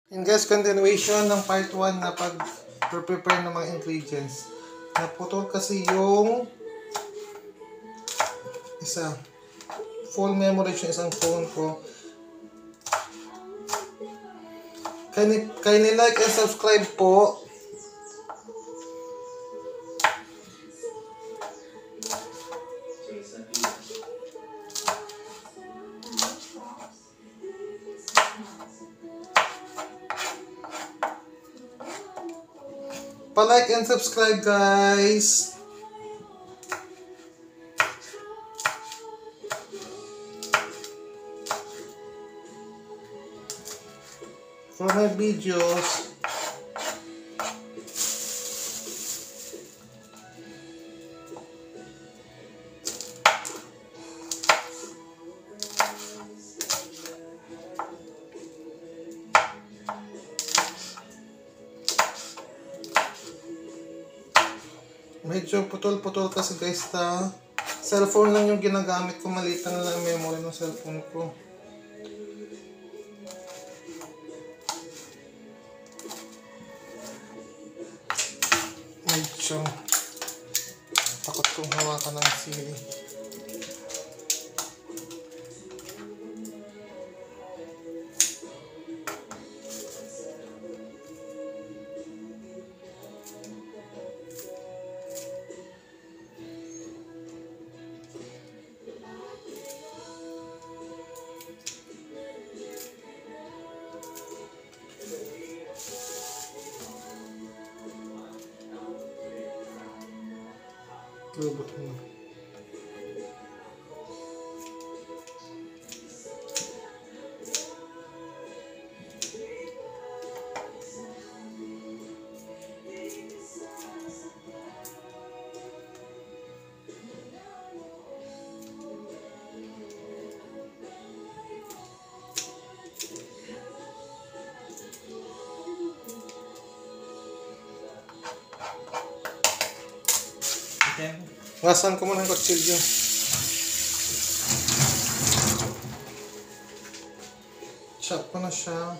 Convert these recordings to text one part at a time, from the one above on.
And guys, continuation ng part 1 na pag-prepare ng mga ingredients. Naputol kasi yung isa. Full memory siya isang phone ko. Kindly like and subscribe po. Pa-like and subscribe, guys. For my videos. Medyo putol-putol kasi guys, cellphone lang yung ginagamit ko, maliit na lang memory ng cellphone ko. Medyo takot kong hawakan ng sili. Lubot mo. Wasan ko muna ang kutsilyo. Chop ko na siya.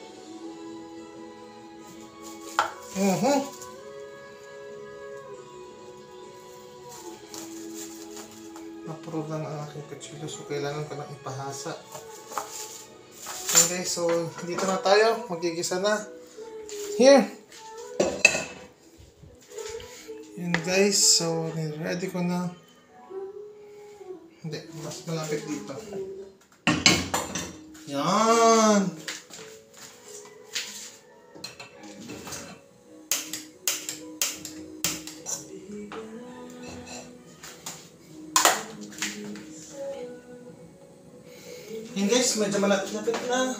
Approve lang ang aking kutsilyo, so kailangan ko nang ipahasa. Okay, so dito na tayo. Magigisa na. Here! Yun guys, so ready ko na. Hindi, mas malapit dito. Yan! Yan guys, medyo malapit na.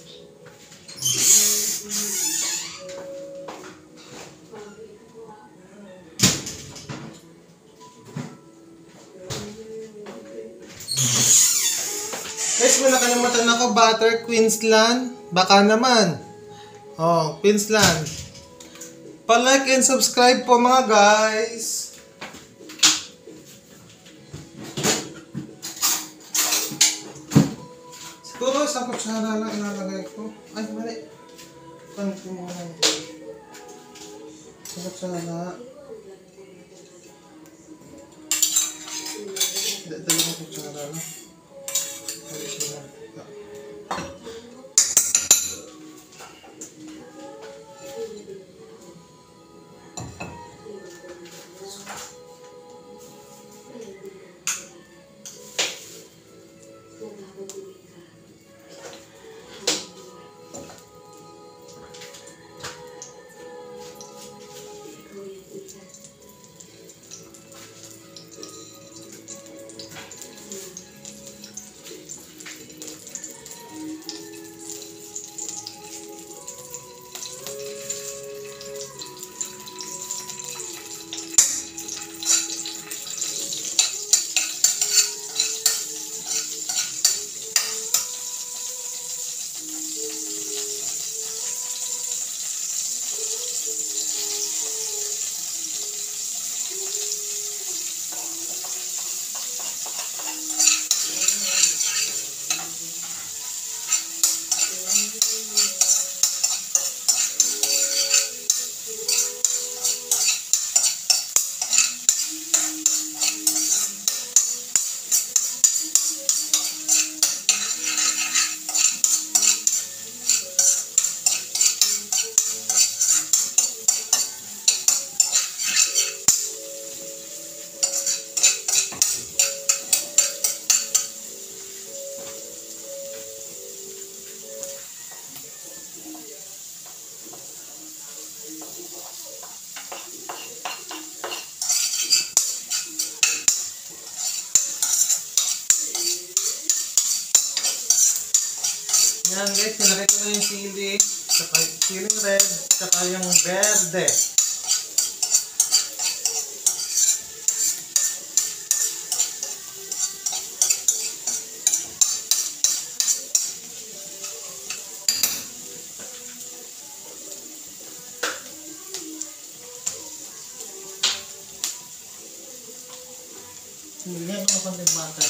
Guys, may nakalimutan ako, butter, Queensland. Baka naman. Oh, Queensland. Pa-like and subscribe po mga guys. Siguro isang kutsara lang ilalagay ko. Ay, mali. Kanto mo na. Isang kutsara. Dalawang kutsara lang. tsaka siling red, tsaka yung verde. Hindi ako konting butter.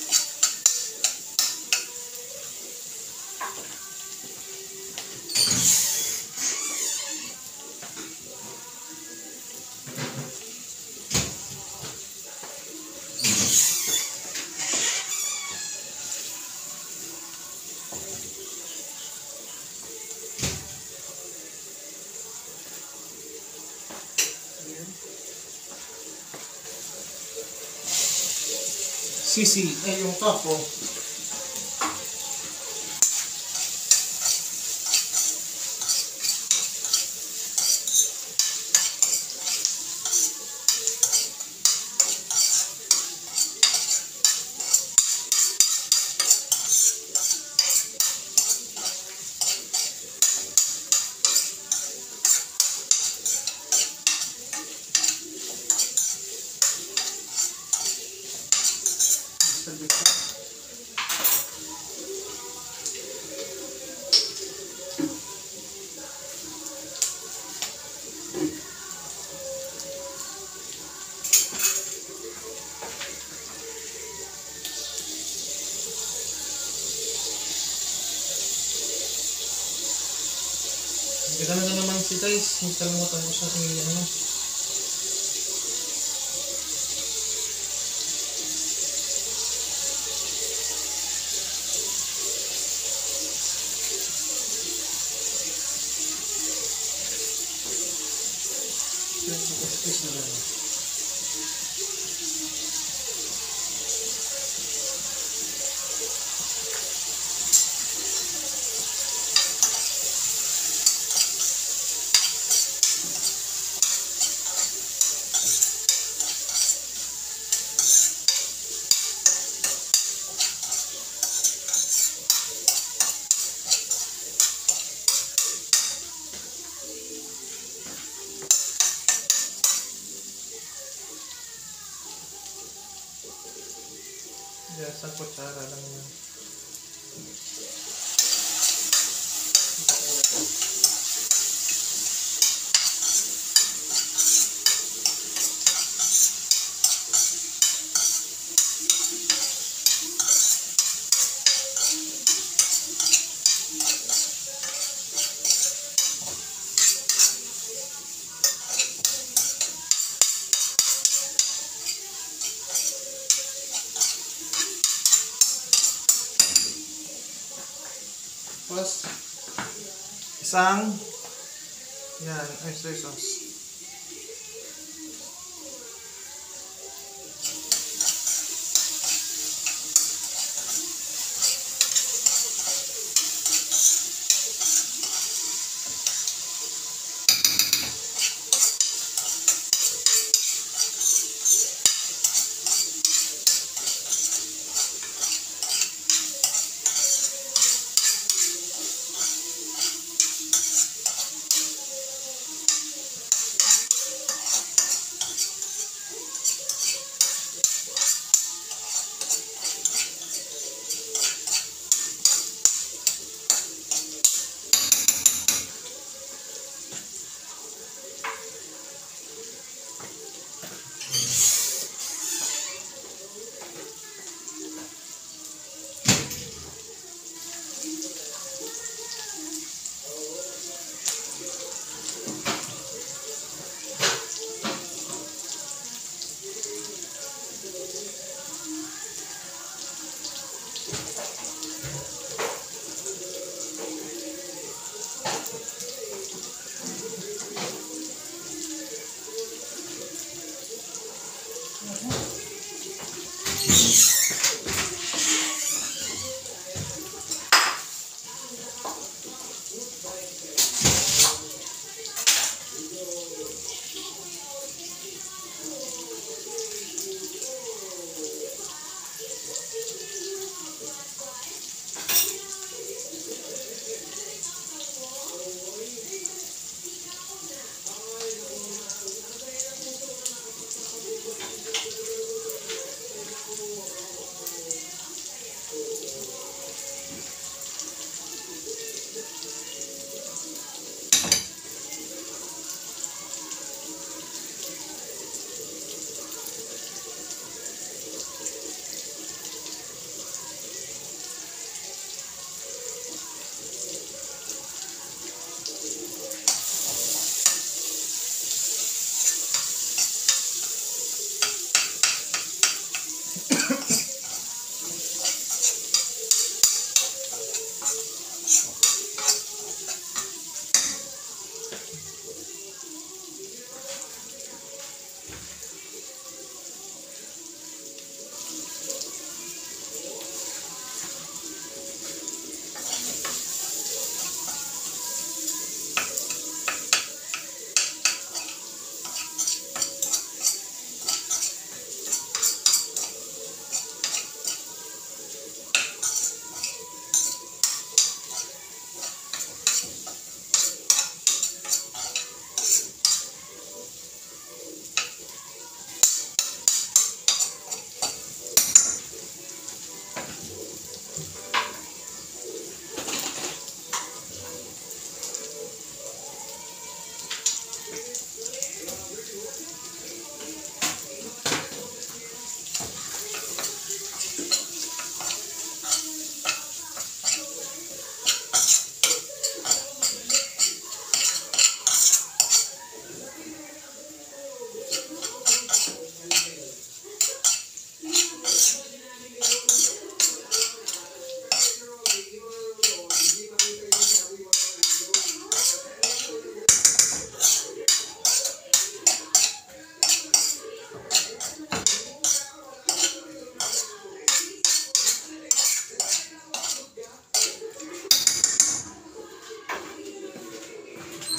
Sisi, yung topo. Gano'n na naman si guys, hindi kalimutan ko sa ano. Isang kutsara lang yan. Tapos, isang yan, oyster sauce.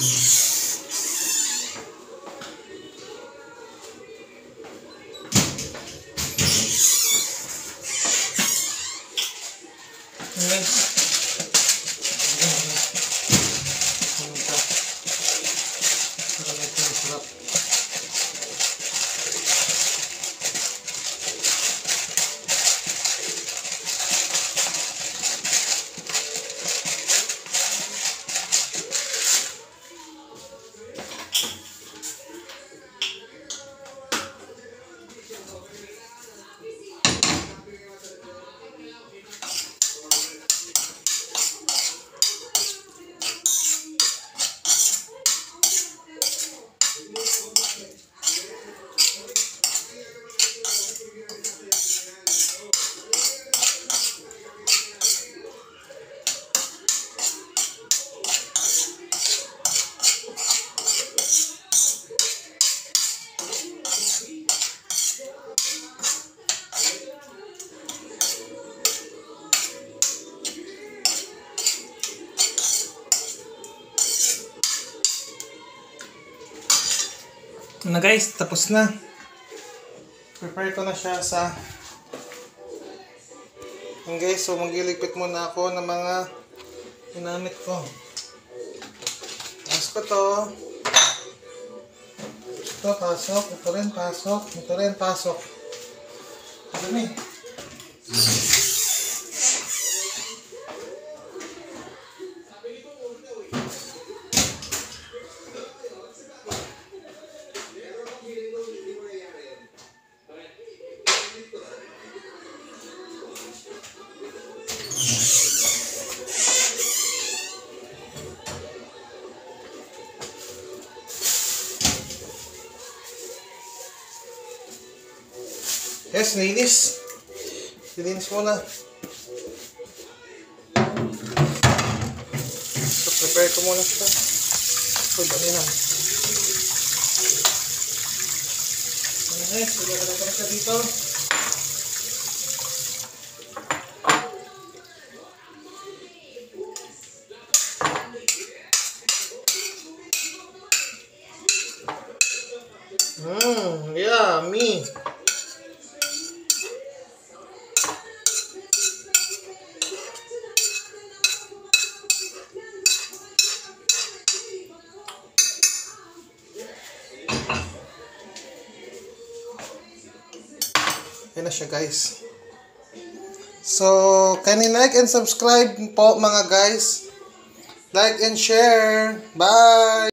Na guys, tapos na. Prepare ko na siya sa guys, so magliligpit muna ako ng mga ginamit ko. Tapos ko to. Ito pasok, ito rin pasok, ito rin pasok. Dami. Yes, nilinis. Nilinis muna. So, prepare ko muna siya. Uy, dami na. Okay, so gagawin ko na siya dito. Yummy. Yan na siya guys. So, can you like and subscribe po mga guys? Like and share. Bye!